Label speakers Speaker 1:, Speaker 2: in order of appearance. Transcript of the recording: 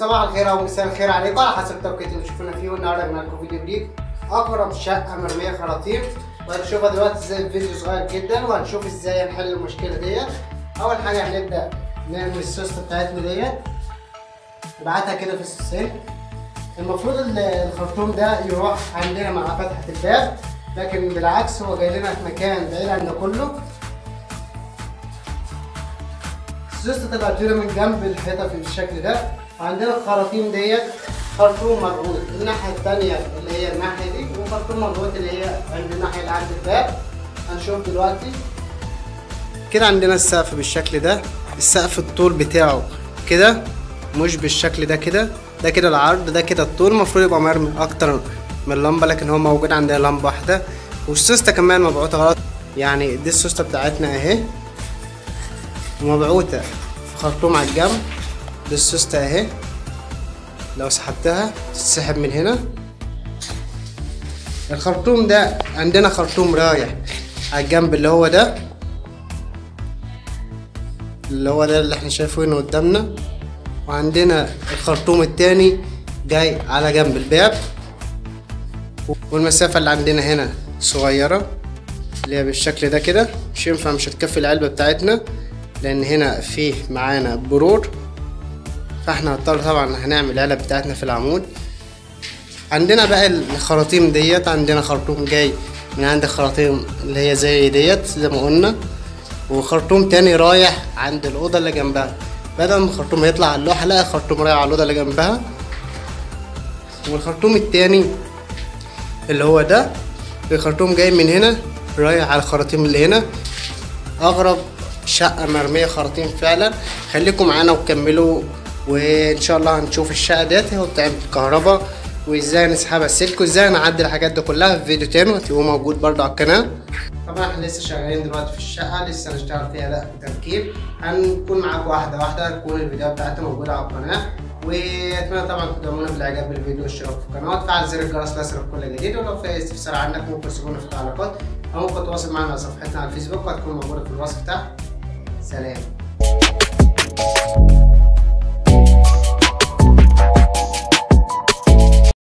Speaker 1: صباح الخير او مساء الخير عليكم على حسب التوقيت اللي بتشوفونا فيه. والنهارده جبنا لكم فيديو جديد، اقرب شقه مرميه خراطيم، وهنشوفها دلوقتي ازاي. الفيديو صغير جدا وهنشوف ازاي هنحل المشكله ديت. اول حاجه هنبدا نعمل السوسته بتاعتنا ديت، نبعتها كده في السلك. المفروض الخرطوم ده يروح عندنا مع فتحه الباب، لكن بالعكس هو جاي لنا في مكان بعيد عن ده كله. السوسته تبقى طويله من جنب الحيطه بالشكل ده، وعندنا الخراطيم ديت خرطوم مربوط الناحيه الثانيه اللي هي الناحيه دي، وخرطوم مربوط اللي هي عند الناحيه اللي عند الباب. هنشوف دلوقتي كده. عندنا السقف بالشكل ده، السقف الطول بتاعه كده مش بالشكل ده كده، ده كده العرض، ده كده الطول. المفروض يبقى مرمي اكتر من لمبه، لكن هو موجود عندنا لمبه واحده. والسوسته كمان مبعوته غلط، يعني دي السوسته بتاعتنا اهي مبعوته في خرطوم على الجنب. دي السوسته اهي، لو سحبتها تتسحب من هنا. الخرطوم ده عندنا خرطوم رايح على الجنب اللي هو ده، اللي احنا شايفينه قدامنا، وعندنا الخرطوم التاني جاي على جنب الباب. والمسافة اللي عندنا هنا صغيرة اللي هي بالشكل ده كده، مش ينفع، مش هتكفي العلبة بتاعتنا، لأن هنا فيه معانا برور، فاحنا هنضطر طبعا هنعمل العلب بتاعتنا في العمود. عندنا بقى الخراطيم ديت، عندنا خرطوم جاي من عند الخراطيم اللي هي زي ديت زي ما قلنا، وخرطوم تاني رايح عند الأوضة اللي جنبها. بدل ما الخرطوم يطلع على اللوحة، لا الخرطوم رايح على الأوضة اللي جنبها. والخرطوم التاني اللي هو ده، الخرطوم جاي من هنا رايح على الخراطيم اللي هنا. أغرب شقة مرمية خراطيم فعلا. خليكم معانا وكملوا، وإن شاء الله هنشوف الشقة ديت هو بتاعت الكهرباء، وإزاي نسحبها السلك، وإزاي نعدل الحاجات دي كلها في فيديو تاني وهتلاقوه موجود برضه على القناة. طبعا احنا لسه شغالين دلوقتي في الشقة، لسه هنشتغل فيها لا تركيب. هنكون معاكم واحدة واحدة، تكون الفيديوهات بتاعتها موجودة على القناة. واتمنى طبعا تدعمونا بالاعجاب بالفيديو والاشتراك في القناة وتفعل زر الجرس ليصلك كل جديد. ولو في استفسار عنك ممكن تسيبونا في التعليقات، او ممكن تتواصل معنا على صفحتنا على الفيسبوك، وهتكون موجودة في الوصف تحت. سلام.